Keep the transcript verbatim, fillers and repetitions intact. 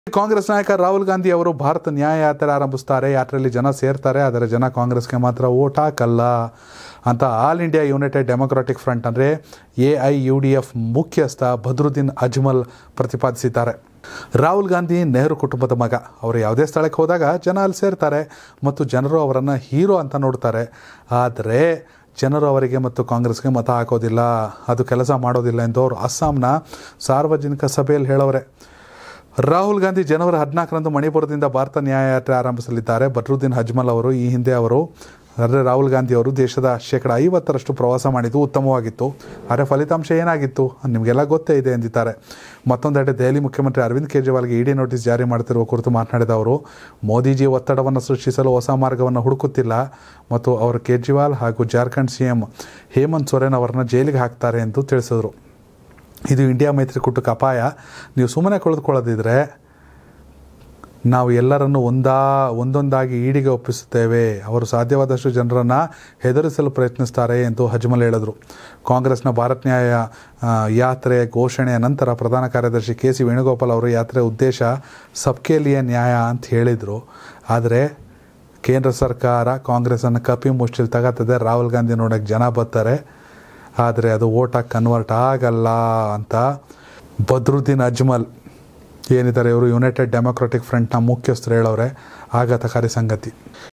ಕಾಂಗ್ರೆಸ್ ನಾಯಕ ರಾಹುಲ್ ಗಾಂಧಿ ಅವರು ಭಾರತ ನ್ಯಾಯ ಯಾತ್ರೆ ಆರಂಭಿಸ್ತಾರೆ. ಯಾತ್ರೆಯಲ್ಲಿ ಜನ ಸೇರ್ತಾರೆ, ಆದರೆ ಜನ ಕಾಂಗ್ರೆಸ್ಗೆ ಮಾತ್ರ ಓಟ್ ಹಾಕಲ್ಲ ಅಂತ all India United Democratic Front ಅಂದರೆ A I U D F ಮುಖ್ಯಸ್ಥ ಬದ್ರುದ್ದೀನ್ ಅಜ್ಮಲ್ ಪ್ರತಿಪಾದಿಸಿದ್ದಾರೆ. ರಾಹುಲ್ ಗಾಂಧಿ ನೆಹರು ಕುಟುಂಬದ ಮಗ. ಅವರು ಯಾವುದೇ ಸ್ಥಳಕ್ಕೆ ಹೋದಾಗ ಜನ ಅಲ್ಲಿ ಸೇರ್ತಾರೆ ಮತ್ತು ಜನರು ಅವರನ್ನು ಹೀರೋ ಅಂತ ನೋಡ್ತಾರೆ. ಆದರೆ ಜನರು ಅವರಿಗೆ ಮತ್ತು ಕಾಂಗ್ರೆಸ್ಗೆ ಮತ ಹಾಕೋದಿಲ್ಲ, ಅದು ಕೆಲಸ ಮಾಡೋದಿಲ್ಲ ಎಂದು ಅವರು ಅಸ್ಸಾಂನ ಸಾರ್ವಜನಿಕ ಸಭೆಯಲ್ಲಿ ಹೇಳೋರೆ. ರಾಹುಲ್ ಗಾಂಧಿ ಜನವರಿ ಹದಿನಾಲ್ಕರಂದು ಮಣಿಪುರದಿಂದ ಭಾರತ ನ್ಯಾಯ ಯಾತ್ರೆ ಆರಂಭಿಸಲಿದ್ದಾರೆ. ಬದ್ರುದ್ದೀನ್ ಅಜ್ಮಲ್ ಅವರು ಈ ಹಿಂದೆ ಅವರು ಅಂದರೆ ರಾಹುಲ್ ಗಾಂಧಿ ಅವರು ದೇಶದ ಶೇಕಡ ಐವತ್ತರಷ್ಟು ಪ್ರವಾಸ ಮಾಡಿದ್ದು ಉತ್ತಮವಾಗಿತ್ತು, ಆದರೆ ಫಲಿತಾಂಶ ಏನಾಗಿತ್ತು ನಿಮಗೆಲ್ಲ ಗೊತ್ತೇ ಇದೆ ಎಂದಿದ್ದಾರೆ. ಮತ್ತೊಂದೆಡೆ ದೆಹಲಿ ಮುಖ್ಯಮಂತ್ರಿ ಅರವಿಂದ್ ಕೇಜ್ರಿವಾಲ್ಗೆ ಇಡಿ ನೋಟಿಸ್ ಜಾರಿ ಮಾಡುತ್ತಿರುವ ಕುರಿತು ಮಾತನಾಡಿದ ಅವರು, ಮೋದಿಜಿ ಒತ್ತಡವನ್ನು ಸೃಷ್ಟಿಸಲು ಹೊಸ ಮಾರ್ಗವನ್ನು ಹುಡುಕುತ್ತಿಲ್ಲ ಮತ್ತು ಅವರು ಕೇಜ್ರಿವಾಲ್ ಹಾಗೂ ಜಾರ್ಖಂಡ್ ಸಿ ಎಂ ಹೇಮಂತ್ ಸೊರೇನ್ ಅವರನ್ನು ಜೈಲಿಗೆ ಹಾಕ್ತಾರೆ ಎಂದು ತಿಳಿಸಿದರು. ಇದು ಇಂಡಿಯಾ ಮೈತ್ರಿಕೂಟಕ್ಕೆ ಅಪಾಯ. ನೀವು ಸುಮ್ಮನೆ ಕುಳಿತುಕೊಳ್ಳದಿದ್ದರೆ ನಾವು ಎಲ್ಲರನ್ನು ಒಂದಾ ಒಂದೊಂದಾಗಿ ಈಡಿಗೆ ಒಪ್ಪಿಸುತ್ತೇವೆ. ಅವರು ಸಾಧ್ಯವಾದಷ್ಟು ಜನರನ್ನು ಹೆದರಿಸಲು ಪ್ರಯತ್ನಿಸ್ತಾರೆ ಎಂದು ಅಜ್ಮಲ್ ಹೇಳಿದರು. ಕಾಂಗ್ರೆಸ್ನ ಭಾರತ್ ನ್ಯಾಯ ಯಾತ್ರೆ ಘೋಷಣೆಯ ನಂತರ ಪ್ರಧಾನ ಕಾರ್ಯದರ್ಶಿ ಕೆ ಸಿ ವೇಣುಗೋಪಾಲ್ ಅವರು ಯಾತ್ರೆ ಉದ್ದೇಶ ಸಬ್ಕೆ ಲಿಯೆ ನ್ಯಾಯ ಅಂತ ಹೇಳಿದರು. ಆದರೆ ಕೇಂದ್ರ ಸರ್ಕಾರ ಕಾಂಗ್ರೆಸ್ಸನ್ನು ಕಪಿ ಮುಷ್ಟಿಲ್ ತಗತ್ತದೆ. ರಾಹುಲ್ ಗಾಂಧಿ ನೋಡೋಕ್ಕೆ ಜನ ಬರ್ತಾರೆ, ಆದರೆ ಅದು ಓಟಾಗಿ ಕನ್ವರ್ಟ್ ಆಗಲ್ಲ ಅಂತ ಬದ್ರುದ್ದೀನ್ ಅಜ್ಮಲ್ ಏನಿದ್ದಾರೆ ಇವರು ಯುನೈಟೆಡ್ ಡೆಮೊಕ್ರಾಟಿಕ್ ಫ್ರಂಟ್ನ ಮುಖ್ಯಸ್ಥರು ಹೇಳೋರೆ. ಆಘಾತಕಾರಿ ಸಂಗತಿ.